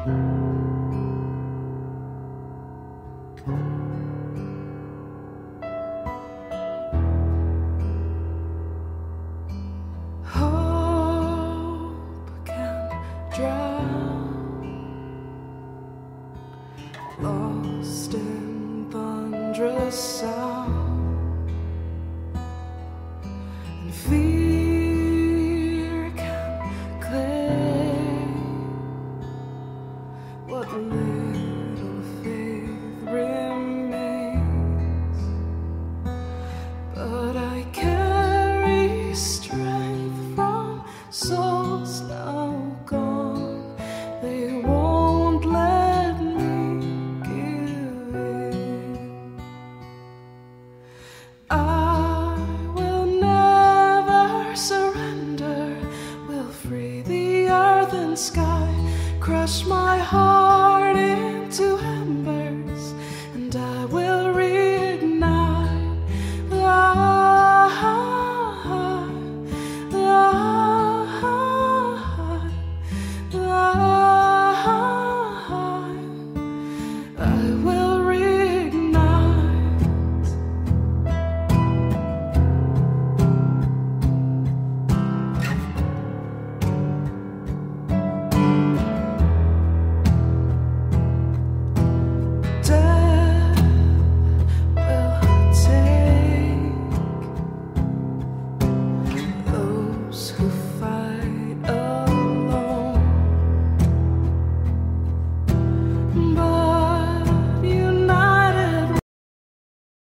Lost in thunderous sound, and fear can claim what little faith remains. But I carry strength from souls now gone. They won't let me give in. I will never surrender, will free the earth and sky, crush my heart into emptiness.